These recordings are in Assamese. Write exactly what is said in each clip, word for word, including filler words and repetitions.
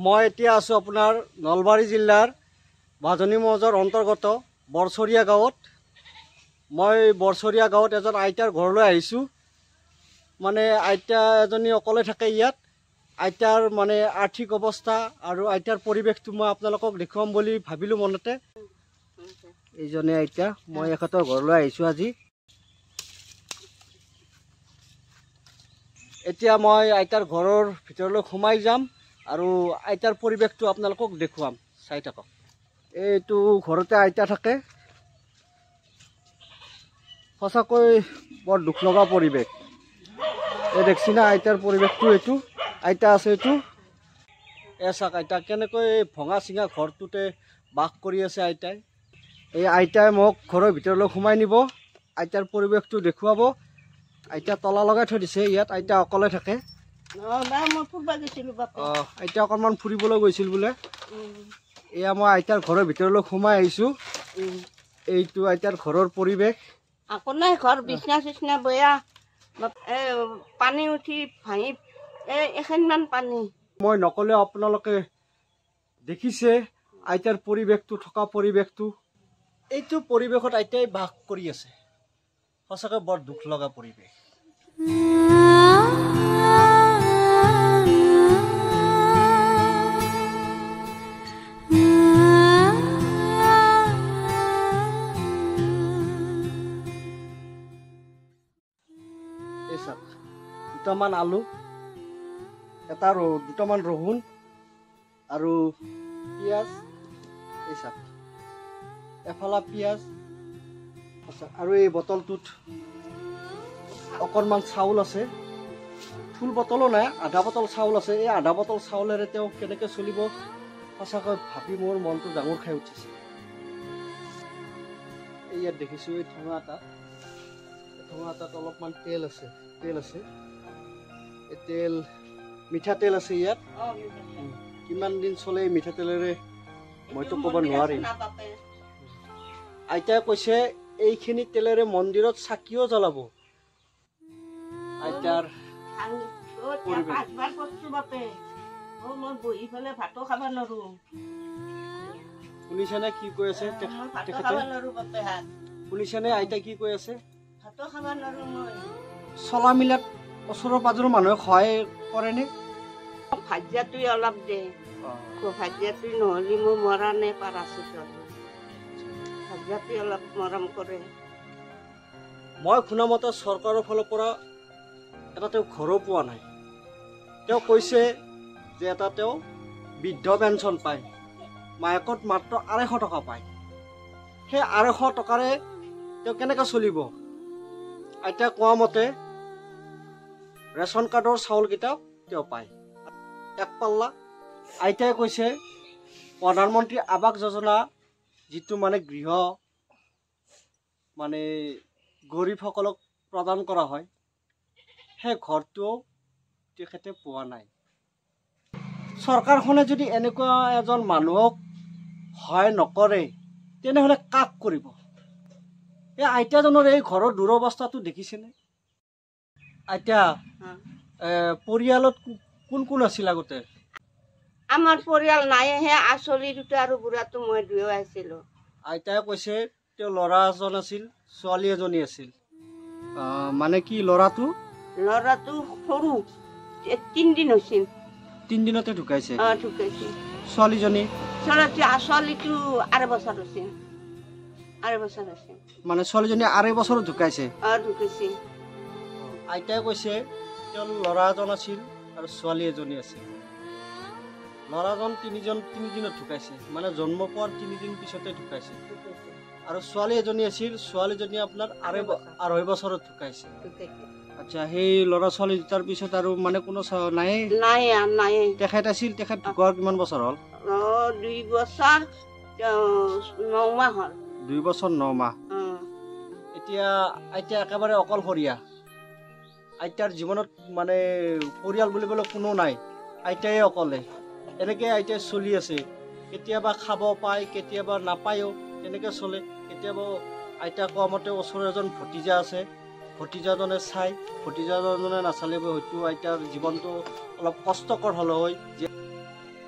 মই এতিয়া আছোঁ আপোনাৰ নলবাৰী জিলাৰ ভাজনী মৌজাৰ অন্তৰ্গত বৰচৰীয়া গাঁৱত। মই বৰচৰীয়া গাঁৱত এজন আইতাৰ ঘৰলৈ আহিছোঁ। মানে আইতা এজনী অকলে থাকে ইয়াত। আইতাৰ মানে আৰ্থিক অৱস্থা আৰু আইতাৰ পৰিৱেশটো মই আপোনালোকক দেখুৱাম বুলি ভাবিলোঁ মনতে। এইজনে আইতা, মই এখেতৰ ঘৰলৈ আহিছোঁ আজি। এতিয়া মই আইতাৰ ঘৰৰ ভিতৰলৈ সোমাই যাম আৰু আইতাৰ পৰিৱেশটো আপোনালোকক দেখুৱাম, চাই থাকক। এইটো ঘৰতে আইতা থাকে। সঁচাকৈ বৰ দুখ লগা পৰিৱেশ। এই দেখছি না আইতাৰ পৰিৱেশটো, এইটো আইতা আছে এইটো। এ চাওক আইতা কেনেকৈ ভঙা চিঙা ঘৰটোতে বাস কৰি আছে আইতাই। এই আইতাই মোক ঘৰৰ ভিতৰলৈ সোমাই নিব, আইতাৰ পৰিৱেশটো দেখুৱাব। আইতা তলা লগাই থৈ দিছে ইয়াত, আইতা অকলে থাকে। অঁ, আইতা অকণমান ফুৰিবলৈ গৈছিল বোলে। এয়া মই আইতাৰ ঘৰৰ ভিতৰলৈ সোমাই আহিছোঁ। এইটো আইতাৰ ঘৰৰ পৰিৱেশ। আকৌ নাই ঘৰ বিছনা চিছনা বয়া, পানী উঠি ভাঙি এখনমান পানী। মই নকলেও আপোনালোকে দেখিছে আইতাৰ পৰিৱেশটো, থকা পৰিৱেশটো। এইটো পৰিৱেশত আইতাই বাস কৰি আছে। সঁচাকৈ বৰ দুখ লগা পৰিৱেশ। এই চাওক, দুটামান আলু, এটা দুটামান ৰহুন আৰু পিঁয়াজ। এই চাওক এফালা পিঁয়াজ আৰু এই বটলটোত অকণমান চাউল আছে। ফুল বটলো নাই, আধা বটল চাউল আছে। এই আধা বটল চাউলেৰে তেওঁ কেনেকৈ চলিব, সঁচাকৈ ভাবি মোৰ মনটো ডাঙৰ খাই উঠিছে। এই ইয়াত দেখিছোঁ এই ঠোঙা এটা, ঠোঙা এটাত অলপমান তেল আছে, তেল আছে। এই তেল মিঠাতেল আছে ইয়াত। কিমান দিন চলে এই মিঠাতেলেৰে মইতো ক'ব নোৱাৰিম। আইতাই কৈছে এইখিনি তেলেৰে মন্দিৰত চাকিও জ্বলাব। আইতাৰ শুনিছেনে কি কৈ আছে তেখেতে? শুনিছেনে আইতাই কি কৈ আছে? চলা মিলাত ওচৰৰ পাজৰৰ মানুহে সহায় কৰেনে? ভাজিয়াটোৱে অলপ দে, ভাজিয়াটোৱে নহ'লে মই মৰা নে পাৰাছো। ভাজিয়াটোৱে অলপ মৰম কৰে। মই শুনামতে চৰকাৰৰ ফালৰ পৰা এটা তেওঁ ঘৰো পোৱা নাই। তেওঁ কৈছে যে এটা তেওঁ বৃদ্ধ পেঞ্চন পায়, মাহেকত মাত্ৰ আঢ়ৈশ টকা পায়। সেই আঢ়ৈশ টকাৰে তেওঁ কেনেকৈ চলিব? আইতাই কোৱা মতে ৰেচন কাৰ্ডৰ চাউলকেইটা তেওঁ পায়, এক পাল্লা। আইতাই কৈছে প্ৰধানমন্ত্ৰী আৱাস যোজনা, যিটো মানে গৃহ মানে গৰীবসকলক প্ৰদান কৰা হয়, সেই ঘৰটোও তেখেতে পোৱা নাই। চৰকাৰখনে যদি এনেকুৱা এজন মানুহক সহায় নকৰে, তেনেহ'লে কাক কৰিব? এই আইতাজনৰ এই ঘৰৰ দুৰৱস্থাটো দেখিছেনে? আইতা, পৰিয়ালত কোন কোন আছিল আগতে? আমাৰ পৰিয়াল নাইহে, আচলি দুটা আৰু বুঢ়াটো মই দুয়ো আছিলো। আইতাই কৈছে তেওঁ ল'ৰা এজন আছিল, ছোৱালী এজনী আছিল। মানে কি ল'ৰাটো? ল'ৰাটো সৰু, তিনিদিন হৈছিল। তিনিদিনতে ঢুকাইছে? অঁ, ঢুকাইছে। ছোৱালীজনী? ছোৱালীটো আঢ়ৈ বছৰ হৈছিল, আঢ়ৈ বছৰ হৈছিল। মানে ছোৱালীজনী আঢ়ৈ বছৰত ঢুকাইছে? অঁ, ঢুকাইছে। আইতাই কৈছে তেওঁৰ ল'ৰা এজন আছিল আৰু ছোৱালী এজনী আছিল। ল'ৰাজন তিনিজন তিনিদিনত ঢুকাইছে, মানে জন্ম পোৱাৰ তিনিদিন পিছতে ঢুকাইছে। আৰু ছোৱালী এজনী আছিল, ছোৱালীজনী আপোনাৰ আঢ়ৈ আঢ়ৈ বছৰত ঢুকাইছে। আচ্ছা, সেই ল'ৰা ছোৱালী দুটাৰ পিছত আৰু মানে কোনো নাই? নাই নাই। তেখেত আছিল, তেখেত ঢুকোৱাৰ কিমান বছৰ হ'ল? দুই বছৰ ন মাহ হ'ল। দুই বছৰ ন মাহ। এতিয়া আইতা একেবাৰে অকলশৰীয়া। আইতাৰ জীৱনত মানে পৰিয়াল বুলিবলৈ কোনো নাই, আইতাই অকলে। এনেকৈ আইতাই চলি আছে। কেতিয়াবা খাব পায়, কেতিয়াবা নাপায়ো, তেনেকৈ চলে। কেতিয়াবা আইতা কোৱা মতে ওচৰৰ এজন ভতিজা আছে, ভতিজাজনে চাই, ভতিজাজনে নাচালে হয়তো আইতাৰ জীৱনটো অলপ কষ্টকৰ হ'লে হয়।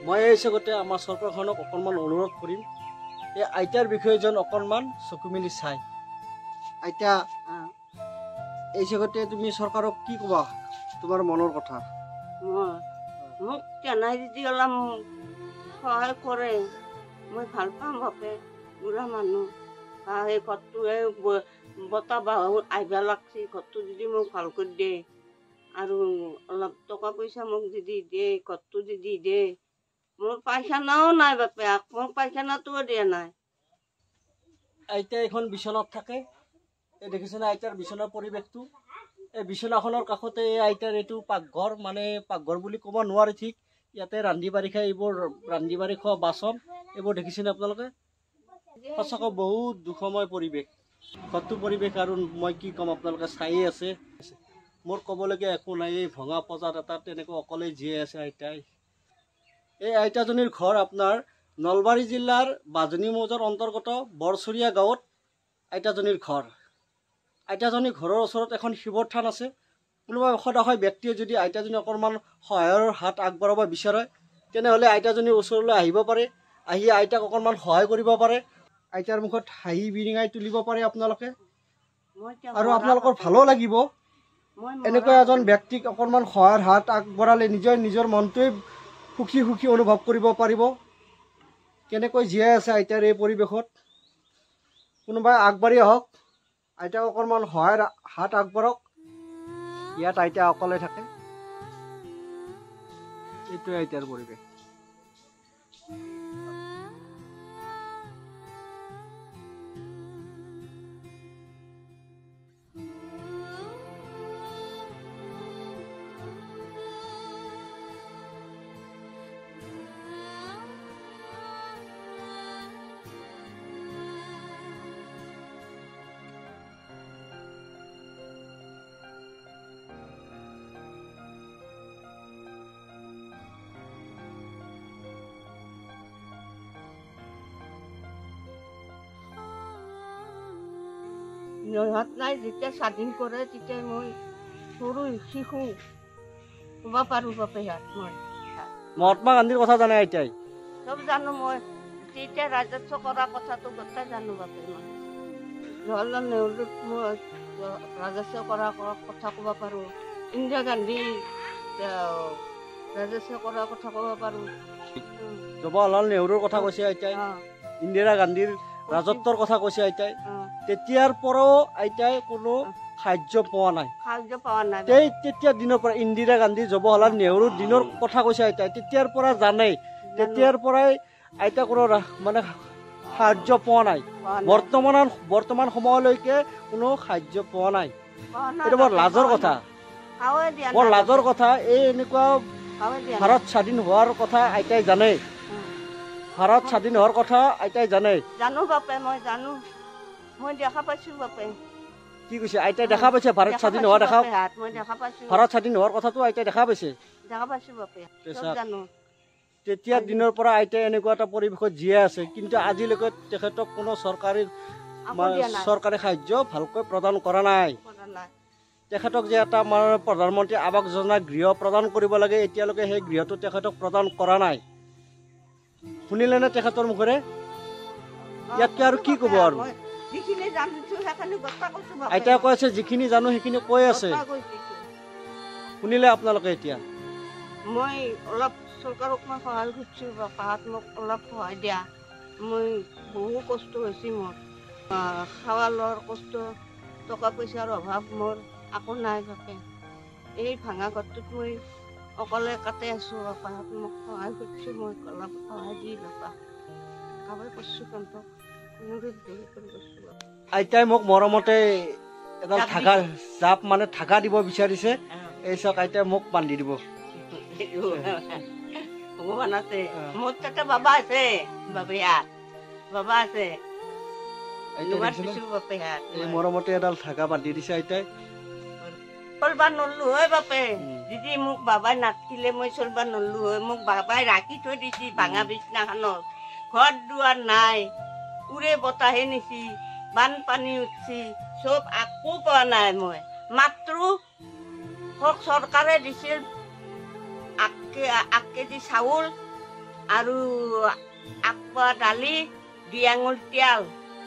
মই এই হিচাপতে আমাৰ চৰকাৰখনক অকণমান অনুৰোধ কৰিম এই আইতাৰ বিষয়ে যেন অকণমান চকু মেলি চাই। আইতা এই হিচাপতে তুমি চৰকাৰক কি ক'বা তোমাৰ মনৰ কথা? মোক কেনাই যদি অলপ সহায় কৰে মই ভাল পাম বাপে। বুঢ়া মানুহ বা সেই ঘৰটো এই বতাহ বাহু আহিব লাগছি, ঘৰটো যদি মোক ভাল কৰি দিয়ে আৰু অলপ টকা পইচা মোক যদি দিয়ে, ঘৰটো যদি দিয়ে। মোৰ পাইখানাও নাই বাপে, মোৰ পাইখানাটোও দিয়া নাই। আইতা এখন বিচনাত থাকে, এই দেখিছেনে আইতাৰ বিচনাৰ পৰিৱেশটো? এই বিচনাখনৰ কাষতে এই আইতাৰ এইটো পাকঘৰ, মানে পাকঘৰ বুলি ক'ব নোৱাৰি ঠিক। ইয়াতে ৰান্ধি বাঢ়ি খাই এইবোৰ ৰান্ধি বাঢ়ি খোৱা বাচন এইবোৰ দেখিছেনে আপোনালোকে? সঁচাকৈ বহুত দুখময় পৰিৱেশ, ঘৰটো পৰিৱেশ আৰু মই কি ক'ম আপোনালোকে চায়ে আছে। মোৰ ক'বলগীয়া একো নাই। এই ভঙা পজাত এটা তেনেকৈ অকলে জীয়াই আছে আইতাই। এই আইতাজনীৰ ঘৰ আপোনাৰ নলবাৰী জিলাৰ বাজনী মৌজাৰ অন্তৰ্গত বৰচৰীয়া গাঁৱত আইতাজনীৰ ঘৰ। আইতাজনীৰ ঘৰৰ ওচৰত এখন শিৱৰ থান আছে। কোনোবা সদায় ব্যক্তিয়ে যদি আইতাজনী অকণমান সহায়ৰ হাত আগবঢ়াব বিচাৰে তেনেহ'লে আইতাজনীৰ ওচৰলৈ আহিব পাৰে, আহি আইতাক অকণমান সহায় কৰিব পাৰে, আইতাৰ মুখত হাঁহি বিৰিঙাই তুলিব পাৰে আপোনালোকে। আৰু আপোনালোকৰ ভালো লাগিব এনেকুৱা এজন ব্যক্তিক অকণমান সহায়ৰ হাত আগবঢ়ালে নিজৰ নিজৰ মনটোৱে সুখী সুখী অনুভৱ কৰিব পাৰিব। কেনেকৈ জীয়াই আছে আইতাৰ এই পৰিৱেশত। কোনোবাই আগবাঢ়ি আহক, আইতাক অকণমান সহায়ৰ হাত আগবঢ়াওক। ইয়াত আইতা অকলে থাকে, এইটোৱে আইতাৰ পৰিৱেশ। সিহঁত নাই যেতিয়া স্বাধীন কৰে তেতিয়া মই সৰু শিশু ক'ব পাৰোঁ বাপে। সিহঁত মই মহাত্মা গান্ধীৰ কথা জানে আইতাই? চব জানো মই। তেতিয়া ৰাজস্ব কৰা কথাটো গোটেই জানো বাপে। মই জৱাহৰলাল নেহৰুক মই ৰাজস্ব কৰা কথা ক'ব পাৰোঁ। ইন্দিৰা গান্ধী ৰাজস্ব কৰাৰ কথা ক'ব পাৰোঁ। জৱাহৰলাল নেহৰুৰ কথা কৈছে আইতাই, ইন্দিৰা গান্ধীৰ ৰাজত্বৰ কথা কৈছে আইতাই। তেতিয়াৰ পৰাও আইতাই কোনো সাহায্য পোৱা নাই। সাহায্য পোৱা নাই। সেই তেতিয়া দিনৰ পৰা ইন্দিৰা গান্ধী জৱাহৰলাল নেহৰুৰ দিনৰ কথা কৈছে আইতাই। তেতিয়াৰ পৰা জানেই, তেতিয়াৰ পৰাই আইতা কোনো মানে সাহায্য পোৱা নাই। বৰ্তমান বৰ্তমান সময়লৈকে কোনো সাহায্য পোৱা নাই। এইটো বৰ লাজৰ কথা, বৰ লাজৰ কথা। এই এনেকুৱা ভাৰত স্বাধীন হোৱাৰ কথা আইতাই জানে, ভাৰত স্বাধীন হোৱাৰ কথা আইতাই জানে। জানো বাপে, মই জানো, মই দেখা পাইছো বাপে। কি কৈছে আইতাই? দেখা পাইছে ভাৰত স্বাধীন হোৱা? দেখা মই দেখা পাইছো ভাৰত স্বাধীন হোৱাৰ কথাটো আইতাই দেখা পাইছে, দেখা পাইছো বাপে। জানো তেতিয়া দিনৰ পৰা আইতাই এনেকুৱা এটা পৰিৱেশত জীয়াই আছে, কিন্তু আজিলৈকে তেখেতক কোনো চৰকাৰী চৰকাৰী সাহায্য ভালকৈ প্ৰদান কৰা নাই। তেখেতক যে এটা আমাৰ প্ৰধানমন্ত্ৰী আৱাস যোজনা গৃহ প্ৰদান কৰিব লাগে, এতিয়ালৈকে সেই গৃহটো তেখেতক প্ৰদান কৰা নাই। শুনিলেনে তেখেতৰ মুখেৰে? ইয়াতকে আৰু কি ক'ব? আৰু আইতাই কৈ আছে যিখিনি জানো সেইখিনি কৈ আছে। শুনিলে আপোনালোকে? এতিয়া মই অলপ চৰকাৰক মই সহায় কৰিছোঁ, বাপাহঁত মোক অলপ সহায় দিয়া। মই বহু কষ্ট হৈছে, মোৰ খাৱা লোৱাৰ কষ্ট, টকা পইচাৰ অভাৱ মোৰ একো নাই বাপে। এই ভাঙা ঘৰটোত মই অকলে কাটি আছোঁ। বাপাহঁত মোক সহায় কৰিছোঁ, মই অলপ সহায় দি বাপা কাবাই কৰিছোঁ। কিন্তু আইতাই মোক মৰমতে এডাল ঢাকা জাপ মানে ঢাকা দিব বিচাৰিছে। এই চাওক আইতাই মোক বান্ধি দিব। ভগৱান আছে, মোৰ তাতে বাবা আছে, বাপে হাত বাবা আছে। এই মৰমতে এডাল ঢাকা বান্ধি দিছে আইতাই। চলবা নল্লো হয় বাপে, যদি মোক বাবাই নাথকিলে মই চলবা নল্লো হয়। মোক বাবাই ৰাখি থৈ দিছি ভাঙা বিছনাখনত। ঘৰ দুৱাৰ নাই, উৰে বতাহে নিছি, বানপানী উঠছি, চব একো পোৱা নাই। মই মাত্ৰ চৰকাৰে দিছিল আগ কেজি চাউল, আৰু আকপা দালি দুই আঙুল তেল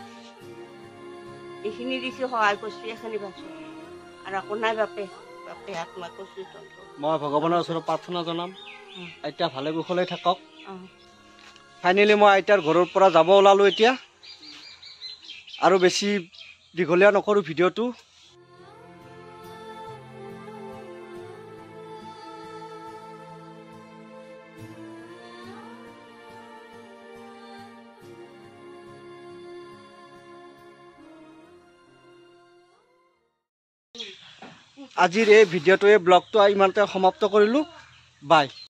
এইখিনি দিছি সহায় কৰিছো এইখিনি পাইছো আৰু একো নাই বাপে বাপে আত্মা কৰিছো তন্ত্ৰ মই ভগৱানৰ ওচৰত প্ৰাৰ্থনা জনাম আইতা ভালে কুশলে থাকক অঁ ফাইনেলি মই আইতাৰ ঘৰৰ পৰা যাব ওলালোঁ এতিয়া আৰু বেছি দীঘলীয়া নকৰোঁ ভিডিঅ'টো আজিৰ এই ভিডিঅ'টো এই ব্লগটো ইমানতে সমাপ্ত কৰিলোঁ বাই